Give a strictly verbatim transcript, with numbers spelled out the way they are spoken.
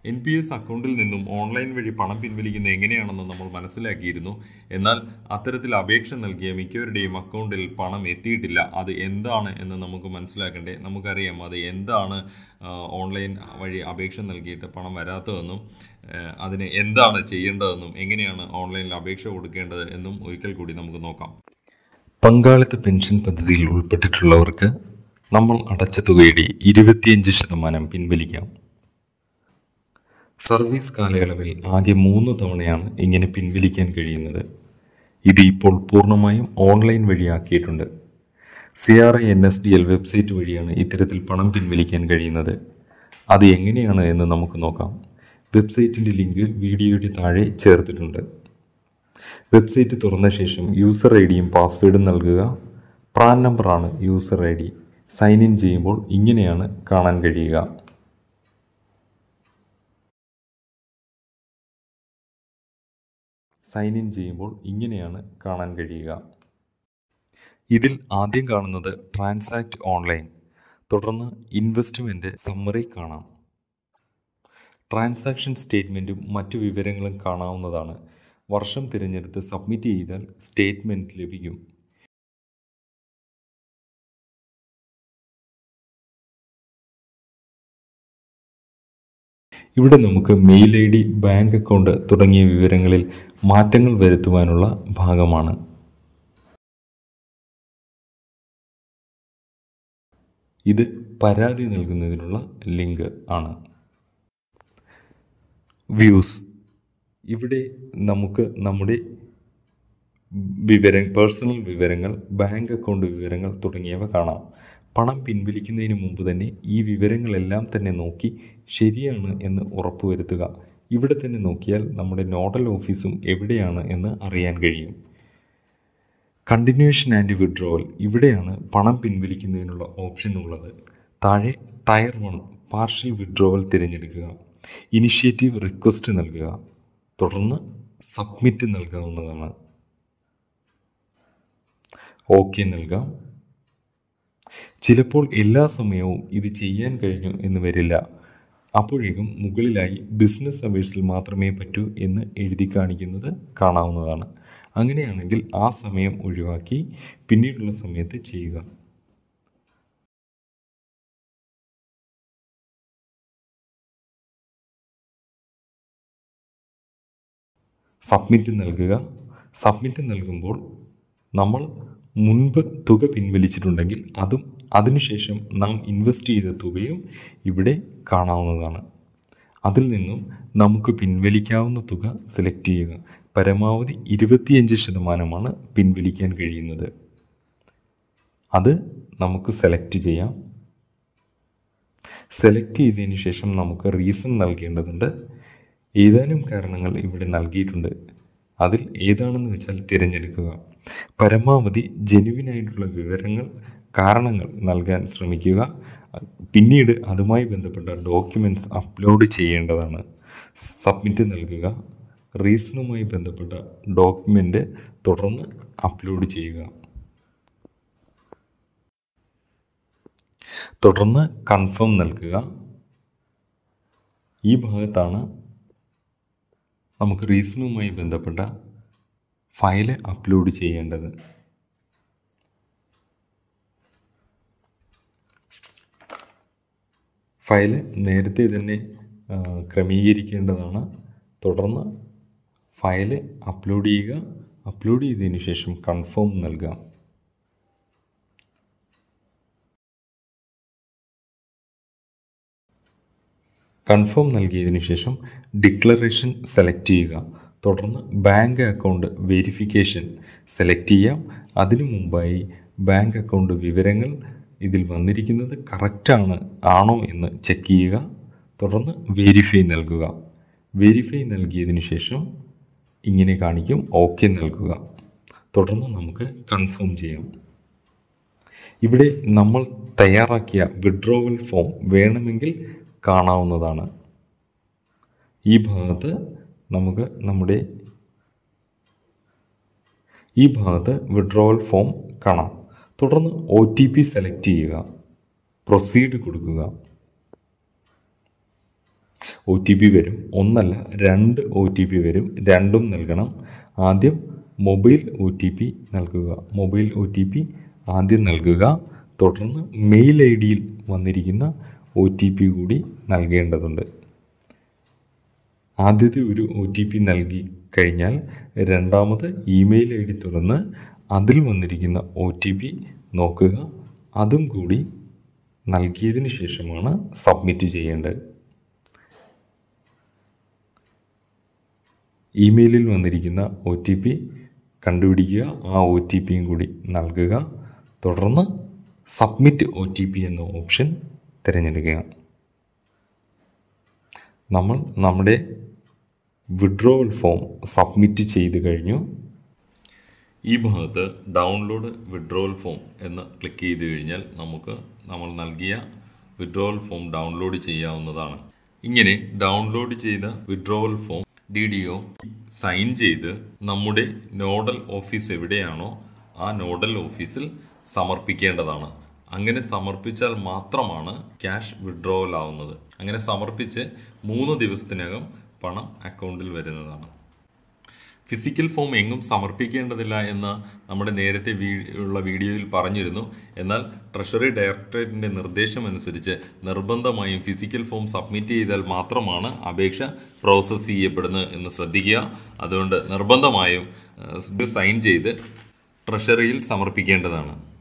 N P S അക്കൗണ്ടിൽ നിന്നും online വഴി പണം പിൻവലിക്കുന്നത് എങ്ങനെയാണെന്ന് നമ്മൾ മനസ്സിലാക്കിയിരുന്നു. എന്നാൽ അത്തരത്തിൽ അപേക്ഷ നൽകിയ മിക്കവരുടെയും അക്കൗണ്ടിൽ പണം എത്തിയിട്ടില്ല. അത് എന്താണ് എന്ന് നമുക്ക് മനസ്സിലാക്കണ്ടേ? നമുക്കറിയാം അത് എന്താണ് ഓൺലൈൻ വഴി അപേക്ഷ നൽകിയിട്ട് പണം വരാത്തതെന്നും അതിന് എന്താണ് ചെയ്യേണ്ടതെന്നും എങ്ങനെയാണ് ഓൺലൈനിൽ അപേക്ഷ കൊടുക്കേണ്ടത് എന്നും ഒരിക്കൽ കൂടി നമുക്ക് നോക്കാം. പങ്കാളിത്ത പെൻഷൻ പദ്ധതിയിൽ ഉൾപ്പെട്ടിട്ടുള്ളവർക്ക് നമ്മൾ അടച്ച തുകയുടെ ഇരുപത്തിയഞ്ച് ശതമാനം പിൻവലിക്കാം. സർവീസ് കാലയളവിൽ ആകെ മൂന്ന് തവണയാണ് ഇങ്ങനെ പിൻവലിക്കാൻ കഴിയുന്നത്. ഇത് ഇപ്പോൾ പൂർണ്ണമായും ഓൺലൈൻ വഴിയാക്കിയിട്ടുണ്ട്. C R I N S D L website വഴിയാണ് ഇത്തരത്തിൽ പണം പിൻവലിക്കാൻ കഴിയുന്നത്. അത് എങ്ങനെയാണ് എന്ന് നമുക്ക് നോക്കാം. വെബ്സൈറ്റിൻ്റെ ലിങ്ക് വീഡിയോയുടെ താഴെ ചേർത്തിട്ടുണ്ട്. വെബ്സൈറ്റ് തുറന്ന ശേഷം യൂസർ ഐ ഡിയും പാസ്വേഡും നൽകുക. പ്രാൻ നമ്പറാണ് user I D. Sign in ചെയ്യുമ്പോൾ ഇങ്ങനെയാണ് കാണാൻ കഴിയുക. സൈൻ ഇൻ ചെയ്യുമ്പോൾ ഇങ്ങനെയാണ് കാണാൻ കഴിയുക. ഇതിൽ ആദ്യം കാണുന്നത് ട്രാൻസാക്ട് ഓൺലൈൻ, തുടർന്ന് ഇൻവെസ്റ്റ്മെൻറ്റ് സമ്മറി കാണാം. ട്രാൻസാക്ഷൻ സ്റ്റേറ്റ്മെൻറ്റും മറ്റു വിവരങ്ങളും കാണാവുന്നതാണ്. വർഷം തിരഞ്ഞെടുത്ത് സബ്മിറ്റ് ചെയ്താൽ സ്റ്റേറ്റ്മെൻറ്റ് ലഭിക്കും. ഇവിടെ നമുക്ക് mail I D, bank account തുടങ്ങിയ വിവരങ്ങളിൽ മാറ്റങ്ങൾ വരുത്തുവാനുള്ള ഭാഗമാണ്. ഇത് പരാതി നൽകുന്നതിനുള്ള ലിങ്ക് ആണ്. വ്യൂസ്. ഇവിടെ നമുക്ക് നമ്മുടെ വിവര പേഴ്സണൽ വിവരങ്ങൾ, ബാങ്ക് അക്കൗണ്ട് വിവരങ്ങൾ തുടങ്ങിയവ കാണാം. പണം പിൻവലിക്കുന്നതിന് മുമ്പ് തന്നെ ഈ വിവരങ്ങളെല്ലാം തന്നെ നോക്കി ശരിയാണ് എന്ന് ഉറപ്പുവരുത്തുക. ഇവിടെ തന്നെ നോക്കിയാൽ നമ്മുടെ നോഡൽ ഓഫീസും എവിടെയാണ് എന്ന് അറിയാൻ കഴിയും. Continuation and withdrawal. ഇവിടെയാണ് പണം പിൻവലിക്കുന്നതിനുള്ള ഓപ്ഷൻ ഉള്ളത്. താഴെ ടയർ വൺ പാർഷ്യൽ വിഡ്രോവൽ തിരഞ്ഞെടുക്കുക. ഇനിഷ്യേറ്റീവ് റിക്വസ്റ്റ് നൽകുക. തുടർന്ന് സബ്മിറ്റ് നൽകാവുന്നതാണ്. ഓക്കെ നൽകാം. ചിലപ്പോൾ എല്ലാ സമയവും ഇത് ചെയ്യാൻ കഴിഞ്ഞു എന്ന് വരില്ല. അപ്പോഴേക്കും മുകളിലായി ബിസിനസ് അവേഴ്സിൽ മാത്രമേ പറ്റൂ എന്ന് എഴുതി കാണിക്കുന്നത് കാണാവുന്നതാണ്. അങ്ങനെയാണെങ്കിൽ ആ സമയം ഒഴിവാക്കി പിന്നീടുള്ള സമയത്ത് ചെയ്യുക. സബ്മിറ്റ് നൽകുക. സബ്മിറ്റ് നൽകുമ്പോൾ നമ്മൾ മുൻപ് തുക പിൻവലിച്ചിട്ടുണ്ടെങ്കിൽ അതും അതിനുശേഷം നാം ഇൻവെസ്റ്റ് ചെയ്ത തുകയും ഇവിടെ കാണാവുന്നതാണ്. അതിൽ നിന്നും നമുക്ക് പിൻവലിക്കാവുന്ന തുക സെലക്ട് ചെയ്യുക. പരമാവധി ഇരുപത്തിയഞ്ച് ശതമാനമാണ് പിൻവലിക്കാൻ കഴിയുന്നത്. അത് നമുക്ക് സെലക്ട് ചെയ്യാം. സെലക്ട് ചെയ്തതിന് ശേഷം നമുക്ക് റീസൺ നൽകേണ്ടതുണ്ട്. ഏതാനും കാരണങ്ങൾ ഇവിടെ നൽകിയിട്ടുണ്ട്. അതിൽ ഏതാണെന്ന് വെച്ചാൽ തിരഞ്ഞെടുക്കുക. പരമാവധി ജെനുവിനായിട്ടുള്ള വിവരങ്ങൾ, കാരണങ്ങൾ നൽകാൻ ശ്രമിക്കുക. പിന്നീട് അതുമായി ബന്ധപ്പെട്ട ഡോക്യുമെൻറ്റ്സ് അപ്ലോഡ് ചെയ്യേണ്ടതാണ്. സബ്മിറ്റ് നൽകുക. റീസണുമായി ബന്ധപ്പെട്ട ഡോക്യുമെൻ്റ് തുടർന്ന് അപ്ലോഡ് ചെയ്യുക. തുടർന്ന് കൺഫേം നൽകുക. ഈ ഭാഗത്താണ് നമുക്ക് റീസണുമായി ബന്ധപ്പെട്ട ഫയൽ അപ്ലോഡ് ചെയ്യേണ്ടത്. ഫയൽ നേരത്തെ തന്നെ ക്രമീകരിക്കേണ്ടതാണ്. തുടർന്ന് ഫയൽ അപ്ലോഡ് ചെയ്യുക. അപ്ലോഡ് ചെയ്തതിന് ശേഷം കൺഫേം നൽകുക. കൺഫേം നൽകിയതിന് ശേഷം ഡിക്ലറേഷൻ സെലക്ട് ചെയ്യുക. തുടർന്ന് ബാങ്ക് അക്കൗണ്ട് വെരിഫിക്കേഷൻ സെലക്ട് ചെയ്യാം. അതിനു മുമ്പായി ബാങ്ക് അക്കൗണ്ട് വിവരങ്ങൾ ഇതിൽ വന്നിരിക്കുന്നത് കറക്റ്റാണ് ആണോ എന്ന് ചെക്ക് ചെയ്യുക. തുടർന്ന് വെരിഫൈ നൽകുക. വെരിഫൈ നൽകിയതിന് ശേഷം ഇങ്ങനെ കാണിക്കും. ഓക്കെ നൽകുക. തുടർന്ന് നമുക്ക് കൺഫേം ചെയ്യാം. ഇവിടെ നമ്മൾ തയ്യാറാക്കിയ വിഡ്രോവൽ ഫോം വേണമെങ്കിൽ കാണാവുന്നതാണ്. ഈ ഭാഗത്ത് നമുക്ക് നമ്മുടെ ഈ ഭാഗത്ത് വിഡ്രോവൽ ഫോം കാണാം. തുടർന്ന് ഒ ടി പി സെലക്ട് ചെയ്യുക. പ്രൊസീഡ് കൊടുക്കുക. ഒ ടി പി വരും. ഒന്നല്ല, രണ്ട് ഒ ടി പി വരും. രണ്ടും നൽകണം. ആദ്യം മൊബൈൽ ഒ ടി പി നൽകുക. മൊബൈൽ ഒ ടി പി ആദ്യം നൽകുക. തുടർന്ന് മെയിൽ ഐ ഡിയിൽ വന്നിരിക്കുന്ന ഒ ടി പി കൂടി നൽകേണ്ടതുണ്ട്. ആദ്യത്തെ ഒരു ഒ ടി പി നൽകി കഴിഞ്ഞാൽ രണ്ടാമത് ഇമെയിൽ ഐ ഡി തുറന്ന് അതിൽ വന്നിരിക്കുന്ന ഒ ടി പി നോക്കുക. അതും കൂടി നൽകിയതിന് ശേഷമാണ് സബ്മിറ്റ് ചെയ്യേണ്ടത്. ഇമെയിലിൽ വന്നിരിക്കുന്ന ഒ ടി പി കണ്ടുപിടിക്കുക. ആ ഒ ടി പിയും കൂടി നൽകുക. തുടർന്ന് സബ്മിറ്റ് ഒ ടി പി എന്ന ഓപ്ഷൻ തിരഞ്ഞെടുക്കുക. നമ്മൾ നമ്മുടെ വിഡ്രോവൽ ഫോം സബ്മിറ്റ് ചെയ്ത് കഴിഞ്ഞു. ഈ ഭാഗത്ത് ഡൗൺലോഡ് വിഡ്രോവൽ ഫോം എന്ന് ക്ലിക്ക് ചെയ്ത് കഴിഞ്ഞാൽ നമുക്ക് നമ്മൾ നൽകിയ വിഡ്രോവൽ ഫോം ഡൗൺലോഡ് ചെയ്യാവുന്നതാണ്. ഇങ്ങനെ ഡൗൺലോഡ് ചെയ്ത withdrawal form D D O sign ചെയ്ത് നമ്മുടെ നോഡൽ ഓഫീസ് എവിടെയാണോ ആ നോഡൽ ഓഫീസിൽ സമർപ്പിക്കേണ്ടതാണ്. അങ്ങനെ സമർപ്പിച്ചാൽ മാത്രമാണ് ക്യാഷ് വിഡ്രോവൽ ആവുന്നത്. അങ്ങനെ സമർപ്പിച്ച് മൂന്ന് ദിവസത്തിനകം പണം അക്കൗണ്ടിൽ വരുന്നതാണ്. ഫിസിക്കൽ ഫോം എങ്ങും സമർപ്പിക്കേണ്ടതില്ല എന്ന് നമ്മുടെ നേരത്തെ ഉള്ള വീഡിയോയിൽ പറഞ്ഞിരുന്നു. എന്നാൽ ട്രഷറി ഡയറക്ടറേറ്റിൻ്റെ നിർദ്ദേശമനുസരിച്ച് നിർബന്ധമായും ഫിസിക്കൽ ഫോം സബ്മിറ്റ് ചെയ്താൽ മാത്രമാണ് അപേക്ഷ പ്രോസസ്സ് ചെയ്യപ്പെടുന്നത് എന്ന് ശ്രദ്ധിക്കുക. അതുകൊണ്ട് നിർബന്ധമായും സൈൻ ചെയ്ത് ട്രഷറിയിൽ സമർപ്പിക്കേണ്ടതാണ്.